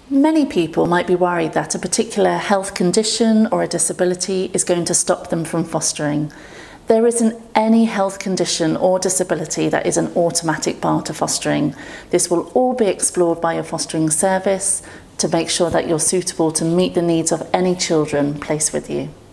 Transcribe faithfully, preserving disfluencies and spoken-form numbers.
Many people might be worried that a particular health condition or a disability is going to stop them from fostering. There isn't any health condition or disability that is an automatic bar to fostering. This will all be explored by your fostering service to make sure that you're suitable to meet the needs of any children placed with you.